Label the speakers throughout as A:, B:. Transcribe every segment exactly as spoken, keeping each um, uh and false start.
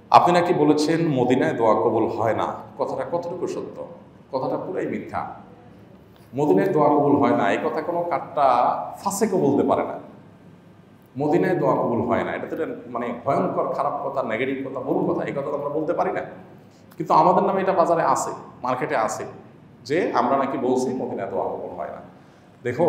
A: আপনি নাকি বলেছেন মদিনায় দোয়া কবুল হয় না, কথাটা কতটুকু সত্য? কথাটা পুরাই মিথ্যা। মদিনায় দোয়া কবুল হয় না এই কথা কোনো কাটটা ফাঁসেকও বলতে পারে না। মদিনায় দোয়া কবুল হয় না, এটা তো মানে ভয়ঙ্কর খারাপ কথা, নেগেটিভ কথা, ভুল কথা, এই কথা তো আমরা বলতে পারি না। কিন্তু আমাদের নামে এটা বাজারে আছে, মার্কেটে আছে, যে আমরা নাকি বলছি মদিনায় দোয়া কবুল হয় না। দেখো,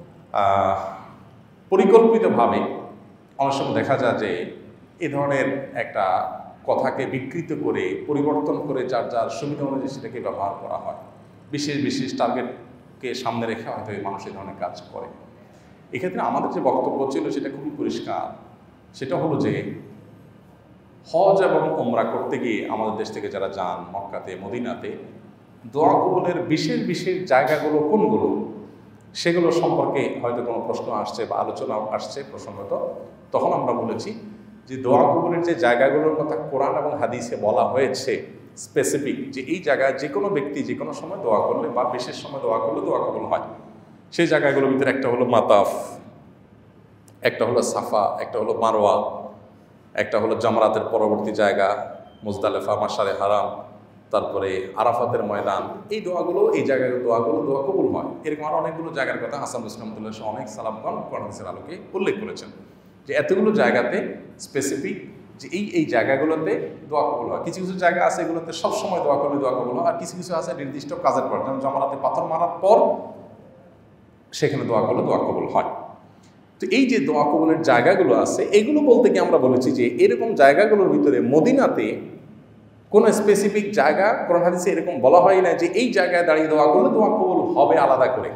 A: পরিকল্পিতভাবে অনেক সময় দেখা যায় যে এ ধরনের একটা কথাকে বিকৃত করে পরিবর্তন করে যার যার সুবিধা অনুযায়ী সেটাকে ব্যবহার করা হয়। বিশেষ বিশেষ টার্গেটকে সামনে রেখে হয়তো এই মানুষ এই ধরনের কাজ করে। এক্ষেত্রে আমাদের যে বক্তব্য ছিল সেটা খুবই পরিষ্কার। সেটা হলো যে হজ এবং ওমরা করতে গিয়ে আমাদের দেশ থেকে যারা যান মক্কাতে, মদিনাতে, দোয়া কবুলের বিশেষ বিশেষ জায়গাগুলো কোনগুলো সেগুলো সম্পর্কে হয়তো কোনো প্রশ্ন আসছে বা আলোচনা আসছে প্রসঙ্গত। তখন আমরা বলেছি যে দোয়া কবুলের যে জায়গাগুলোর কথা কোরআন এবং হাদিসে বলা হয়েছে স্পেসিফিক, যে এই জায়গায় যে কোনো ব্যক্তি যে কোনো সময় দোয়া করলে বা বিশেষ সময় দোয়া করলে দোয়া কবুল হয়, সেই জায়গাগুলোর ভিতরে একটা হলো মাতাফ, একটা হলো সাফা, একটা হলো মারওয়া, একটা হলো জামরাতের পরবর্তী জায়গা মুজদালেফা, মাশারে হারাম, তারপরে আরাফাতের ময়দান। এই দোয়াগুলো, এই জায়গাগুলো দোয়াগুলো দোয়া কবুল হয়। এরকম আরও অনেকগুলো জায়গার কথা হাসান রহমতুল্লাহ সহ অনেক সালামগণ কোরআনের আলোকে উল্লেখ করেছেন যে এতগুলো জায়গাতে স্পেসিফিক যে এই এই জায়গাগুলোতে দোয়া কবুল হয়। কিছু কিছু জায়গা আছে এগুলোতে সবসময় দোয়া করলে দোয়া কবুল হয়, আর কিছু কিছু আছে নির্দিষ্ট কাজের পর, যেমন জামরাতে পাথর মারার পর সেখানে দোয়া করলে দোয়া কবুল হয়। তো এই যে দোয়া কবুলের জায়গাগুলো আছে এগুলো বলতে গিয়ে আমরা বলেছি যে এরকম জায়গাগুলোর ভিতরে মদিনাতে কোনো স্পেসিফিক জায়গা কোরআন হাদিসে এরকম বলা হয় না যে এই জায়গায় দাঁড়িয়ে দোয়া করলে দোয়া কবুল হবে আলাদা করে।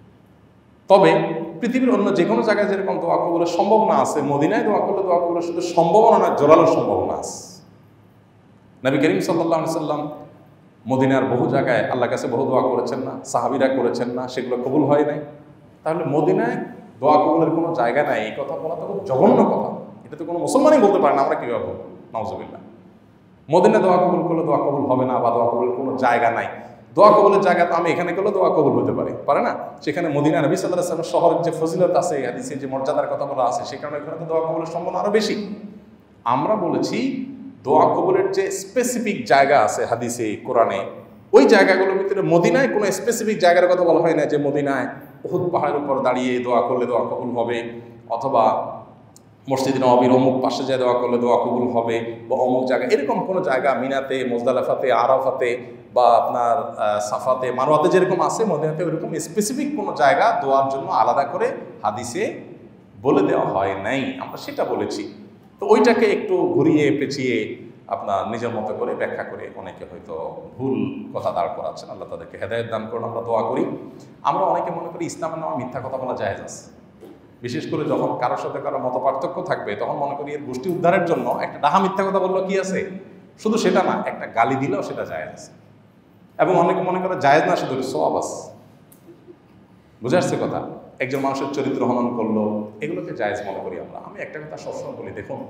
A: তবে পৃথিবীর অন্য যে কোনো জায়গায় যেরকম দোয়া কবুলের সম্ভাবনা আছে, মদিনায় দোয়া করলে দোয়া কবুলের শুধু সম্ভাবনা নয়, জোরালো সম্ভাবনা আছে। নবী করিম সাল্লাল্লাহু আলাইহি সাল্লাম মদিনার বহু জায়গায় আল্লাহর কাছে বহু দোয়া করেছেন না, সাহাবীরা করেছেন না, সেগুলো কবুল হয় নাই। তাহলে মদিনায় দোয়া কবুলের কোনো জায়গা নাই, এই কথা বলা তো খুব জঘন্য কথা। এটা তো কোনো মুসলমানই বলতে পারে না, আমরা কীভাবে বলবো? নাউজুবিল্লাহ। মদিনায় দোয়া কবুল করলে দোয়া কবুল হবে না, বা দোয়া কবুলের কোনো জায়গা নাই। দোয়া কবুলের জায়গা তো আমি এখানে করলে দোয়া কবুল হতে পারে পারে না? সেখানে মদিনা নবী সাল্লাল্লাহু আলাইহি ওয়াসাল্লাম শহরের যে ফজিলত আছে, হাদিসের যে মর্যাদার কথা বলা আছে, সে কারণে এখানে তো দোয়া কবুলের সম্ভাবনা আরও বেশি। আমরা বলেছি দোয়া কবুলের যে স্পেসিফিক জায়গা আছে হাদিসে, কোরআনে, ওই জায়গাগুলোর ভিতরে মদিনায় কোনো স্পেসিফিক জায়গার কথা বলা হয় না যে মদিনায় উহুদ পাহাড়ের উপর দাঁড়িয়ে দোয়া করলে দোয়া কবুল হবে, অথবা মসজিদে নববীর অমুক পাশে যায় দোয়া করলে দোয়া কবুল হবে, বা অমুক জায়গা, এরকম কোনো জায়গা মিনাতে, মুজদালিফাতে, আরাফাতে বা আপনার সাফাতে, মারওয়াতে যেরকম আছে, মদিনাতে ওইরকম স্পেসিফিক কোনো জায়গা দোয়ার জন্য আলাদা করে হাদিসে বলে দেওয়া হয় নাই। আমরা সেটা বলেছি। তো ওইটাকে একটু ঘুরিয়ে পেঁচিয়ে আপনার নিজের মতো করে ব্যাখ্যা করে অনেকে হয়তো ভুল কথা দাঁড় করাচ্ছেন। আল্লাহ তাদেরকে হেদায়েত দান করুন, আমরা দোয়া করি। আমরা অনেকে মনে করি ইসলামের নামে মিথ্যা কথা বলা জায়েজ আছে, বিশেষ করে যখন কারোর সাথে কারো মত পার্থক্য থাকবে তখন মনে করি এর গোষ্ঠী উদ্ধারের জন্য একটা ডাহা মিথ্যা কথা বললো কি আছে, শুধু সেটা না, একটা গালি দিলেও সেটা জায়েজ আছে। এবং অনেকে মনে করে জায়েজ না, শুধু সওয়াব আছে। বুঝে আসছে কথা? একজন মানুষের চরিত্র হনন করলো, এগুলোকে জায়েজ মনে করি আমরা। আমি একটা কথা সবসময় বলি, দেখুন,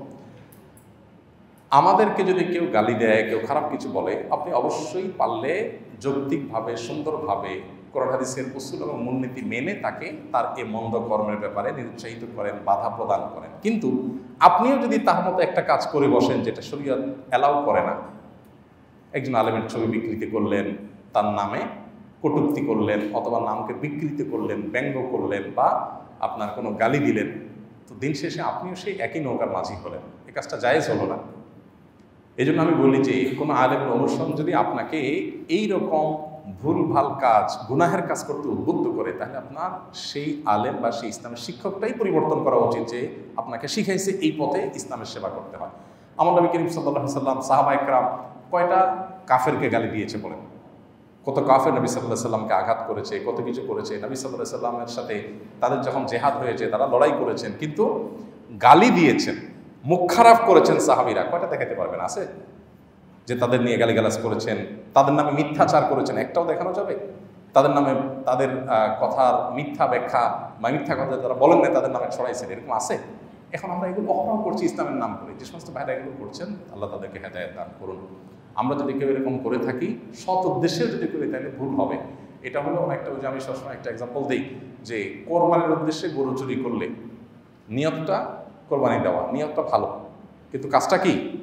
A: আমাদেরকে যদি কেউ গালি দেয়, কেউ খারাপ কিছু বলে, আপনি অবশ্যই পারলে যৌক্তিকভাবে, সুন্দরভাবে কোরআন হাদিসের উসুল এবং মূলনীতি মেনে তাকে তার এই মন্দ কর্মের ব্যাপারে নিরুৎসাহিত করেন, বাধা প্রদান করেন। কিন্তু আপনিও যদি তার মতো একটা কাজ করে বসেন যেটা শরীয়ত অ্যালাউ করে না, একজন আলেমের ছবি বিকৃতি করলেন, তার নামে কটূক্তি করলেন, অথবা নামকে বিকৃতি করলেন, ব্যঙ্গ করলেন, বা আপনার কোনো গালি দিলেন, তো দিন শেষে আপনিও সেই একই নৌকার মাঝি হলেন। এই কাজটা জায়েজ হলো না। এই জন্য আমি বলি যে কোনো আলেমের অনুসরণ যদি আপনাকে এই রকম ভুল ভাল কাজ, গুনাহের কাজ করতে উদ্বুদ্ধ করে, তাহলে আপনার সেই আলেম বা সেই ইসলামের শিক্ষকটাই পরিবর্তন করা উচিত, যে আপনাকে শিখাইছে এই পথে ইসলামের সেবা করতে হয়। আমার নবী করিম সাল্লাল্লাহু আলাইহি সাল্লাম, সাহাবা ইকরাম কয়টা কাফেরকে গালি দিয়েছে বলেন? কত কাফের নবী সাল্লাল্লাহু আলাইহি সাল্লামকে আঘাত করেছে, কত কিছু করেছে। নবী সাল্লাল্লাহু আলাইহি সাল্লামের সাথে তাদের যখন জেহাদ হয়েছে, তারা লড়াই করেছেন, কিন্তু গালি দিয়েছেন, মুখ খারাপ করেছেন সাহাবীরা, কয়টা দেখাতে পারবেন? আছে যে তাদের নিয়ে গালিগালাজ করেছেন, তাদের নামে মিথ্যাচার করেছেন? একটাও দেখানো যাবে? তাদের নামে, তাদের কথার মিথ্যা ব্যাখ্যা বা মিথ্যা কথা যারা বলেন না তাদের নামে ছড়াইছেন, এরকম আছে? এখন আমরা এগুলো অহরহ করছি ইসলামের নাম করে। যে সমস্ত ভাইরা এগুলো করছেন, আল্লাহ তাদেরকে হেদায়েত দান করুন। আমরা যদি কেউ এরকম করে থাকি, সৎ উদ্দেশ্যে যদি করি, তাহলে ভুল হবে। এটা হলো অনেকটা, ওই যে আমি সবসময় একটা এক্সাম্পল দিই, যে কোরবানির উদ্দেশ্যে গরু চুরি করলে নিয়তটা কোরবানি দেওয়া, নিয়তটা ভালো, কিন্তু কাজটা কি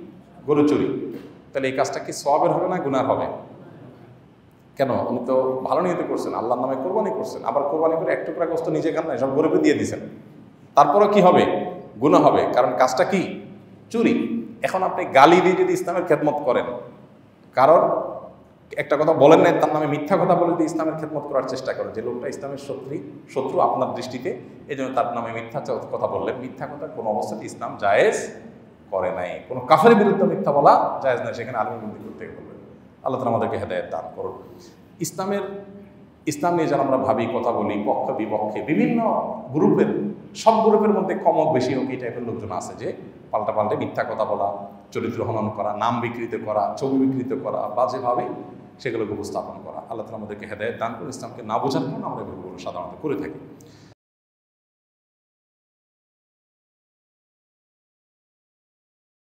A: গরু চুরি, তাহলে এই কাজটা কি সওয়াবের হবে না গুনার হবে? কেন? উনি তো ভালো নিয়তে করছেন, আল্লাহর নামে কোরবানি করছেন, আবার কোরবানি করে এক টুকরা গোস্ত নিজে খান না, সব গরিবে দিয়ে দিয়েছেন, তারপরেও কি হবে? গুনাহ হবে, কারণ কাজটা কি? চুরি। এখন আপনি গালি দিয়ে যদি ইসলামের খেদমত করেন, কারণ একটা কথা বলেন না, তার নামে মিথ্যা কথা বলে দিয়ে ইসলামের খেদমত করার চেষ্টা করেন, যে লোকটা ইসলামের শত্রু শত্রু আপনার দৃষ্টিতে, এই জন্য তার নামে মিথ্যা কথা বললেন। মিথ্যা কথা কোনো অবস্থাতে ইসলাম জায়েজ করে নাই। কোনো কাফেরের বিরুদ্ধে মিথ্যা বলা জায়েজ নাই, সেখানে আলিম বন্দি করতে বলবেন। আল্লাহ তাআলা আমাদেরকে হেদায়েত দান করুন। ইসলামের ইসলাম নিয়ে যারা আমরা ভাবি, কথা বলি, পক্ষ বিপক্ষে বিভিন্ন গ্রুপের, সব গ্রুপের মধ্যে কম বেশি হোক এই টাইপের লোকজন আছে, যে পাল্টা পাল্টে মিথ্যা কথা বলা, চরিত্র হনন করা, নাম বিকৃত করা, ছবি বিকৃত করা, বাজেভাবে সেগুলোকে উপস্থাপন করা। আল্লাহ তাআলা আমাদেরকে হেদায়েত দান করুন। ইসলামকে না বোঝার কারণে আমরা এগুলো সাধারণত করে থাকি।